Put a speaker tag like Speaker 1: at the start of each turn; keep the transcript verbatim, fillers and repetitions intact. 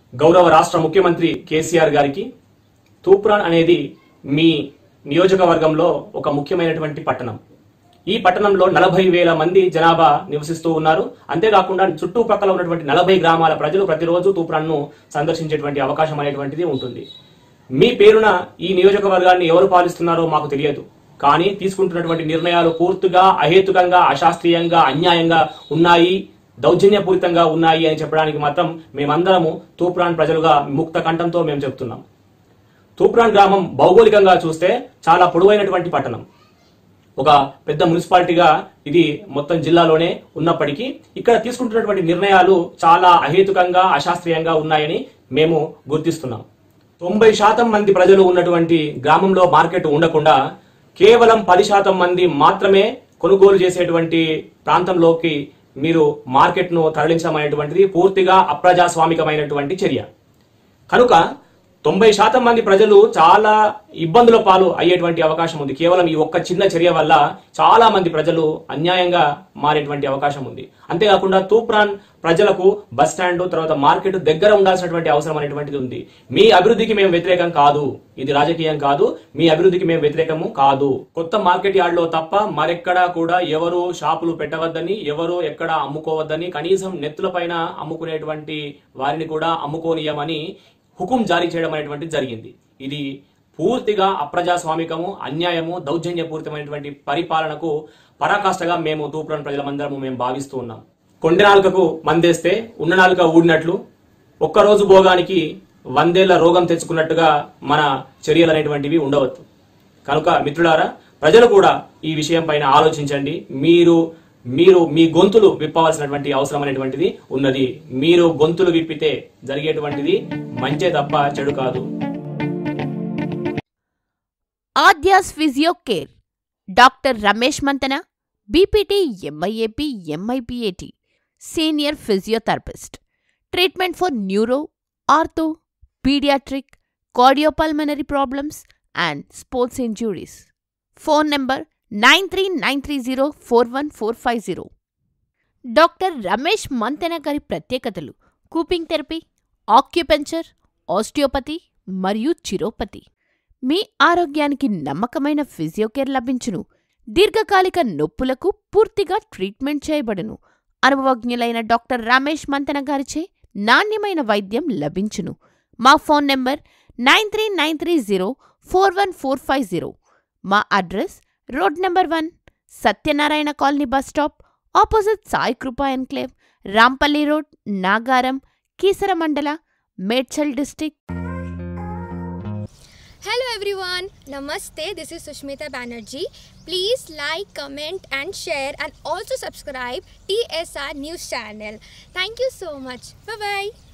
Speaker 1: గౌరవ రాష్ట్ర ముఖ్యమంత్రి కేసీఆర్ గారికి తూప్రాన్ అనేది మీ నియోజకవర్గంలో ఒక ముఖ్యమైనటువంటి పట్టణం. ఈ పట్టణంలో నలభై వేల మంది జనాభా నివసిస్తూ ఉన్నారు. అంతేకాకుండా చుట్టుపక్కల ఉన్నటువంటి నలభై గ్రామాల ప్రజలు ప్రతిరోజు తూప్రాన్ ను సందర్శించేటువంటి అవకాశం అనేటువంటిది ఉంటుంది. మీ పేరున ఈ నియోజకవర్గాన్ని ఎవరు పాలిస్తున్నారో మాకు తెలియదు. కానీ తీసుకుంటున్నటువంటి నిర్ణయాలు పూర్తిగా అహేతుకంగా, అశాస్త్రీయంగా, అన్యాయంగా ఉన్నాయి, దౌర్జన్యపూరితంగా ఉన్నాయి అని చెప్పడానికి మాత్రం మేమందరము తూప్రాన్ ప్రజలుగా ముక్త కంఠంతో మేము చెప్తున్నాం. తూప్రాన్ గ్రామం భౌగోళికంగా చూస్తే చాలా పొడవైనటువంటి పట్టణం. ఒక పెద్ద మున్సిపాలిటీగా ఇది మొత్తం జిల్లాలోనే ఉన్నప్పటికీ ఇక్కడ తీసుకుంటున్నటువంటి నిర్ణయాలు చాలా అహేతుకంగా, అశాస్త్రీయంగా ఉన్నాయని మేము గుర్తిస్తున్నాం. తొంభై శాతం మంది ప్రజలు ఉన్నటువంటి గ్రామంలో మార్కెట్ ఉండకుండా కేవలం పది శాతం మంది మాత్రమే కొనుగోలు చేసేటువంటి ప్రాంతంలోకి మీరు మార్కెట్ ను తరలించడం అనేటువంటిది పూర్తిగా అప్రజాస్వామికమైనటువంటి చర్య. కనుక తొంభై శాతం మంది ప్రజలు చాలా ఇబ్బందుల పాలు అయ్యేటువంటి అవకాశం ఉంది. కేవలం ఈ ఒక్క చిన్న చర్య వల్ల చాలా మంది ప్రజలు అన్యాయంగా మారేటువంటి అవకాశం ఉంది. అంతేకాకుండా తూప్రాన్ ప్రజలకు బస్ స్టాండ్, తర్వాత మార్కెట్ దగ్గర ఉండాల్సినటువంటి అవసరం అనేటువంటిది ఉంది. మీ అభివృద్ధికి మేము వ్యతిరేకం కాదు, ఇది రాజకీయం కాదు, మీ అభివృద్ధికి మేము వ్యతిరేకము కాదు. కొత్త మార్కెట్ యార్డ్ లో తప్ప మరెక్కడా కూడా ఎవరు షాపులు పెట్టవద్దని, ఎవరు ఎక్కడ అమ్ముకోవద్దని, కనీసం నెత్తుల పైన అమ్ముకునేటువంటి వారిని కూడా అమ్ముకోనియమని హుకుం జారీ చేయడం అనేటువంటిది జరిగింది. ఇది పూర్తిగా అప్రజాస్వామికము, అన్యాయము, దౌర్జన్యపూరితమైనటువంటి పరిపాలనకు పరాకాష్ఠగా మేము తూప్రాన్ ప్రజలమందరము మేము భావిస్తూ ఉన్నాం. కొండె నాలుకకు మందేస్తే ఉన్న నాలుక ఊడినట్లు, ఒక్కరోజు భోగానికి వందేళ్ల రోగం తెచ్చుకున్నట్టుగా మన చర్యలు అనేటువంటివి ఉండవచ్చు. కనుక మిత్రులారా, ప్రజలు కూడా ఈ విషయం పైన ఆలోచించండి. మీరు మీరు మీ గొంతులు విప్పవలసినటువంటి అవసరం అనేటువంటిది ఉన్నది. మీరు గొంతులు విప్పితే జరిగేటువంటిది మంచే తప్ప చెడు కాదు.
Speaker 2: Aadyas physio care doctor Ramesh Mantena, BPT, MIAP, MIPAT, senior physiotherapist. Treatment for neuro, ortho, paediatric, cardiopulmonary problems and sports injuries. Phone number nine three nine three zero four one four five zero. Doctor Ramesh Mantena గారి ప్రత్యేకతలు: కూపింగ్ therapy, acupuncture, osteopathy మరియు చిరోపతి. మీ ఆరోగ్యానికి నమ్మకమైన ఫిజియోకేర్ లభించును. దీర్ఘకాలిక నొప్పులకు పూర్తిగా treatment చేయబడును. అనుభవజ్ఞులైన డాక్టర్ రమేష్ మంతెన గారిచే నాణ్యమైన వైద్యం లభించును. మా phone number nine three nine three zero four one four five zero. మా address road number one, Satyanarayana colony bus stop, opposite Sai Krupa enclave, Rampalli road, Nagaram, Keesara mandal, Medchal district.
Speaker 3: Hello everyone, Namaste, this is Sushmita Banerjee. Please like, comment and share and also subscribe T S R News channel. Thank you so much. Bye bye.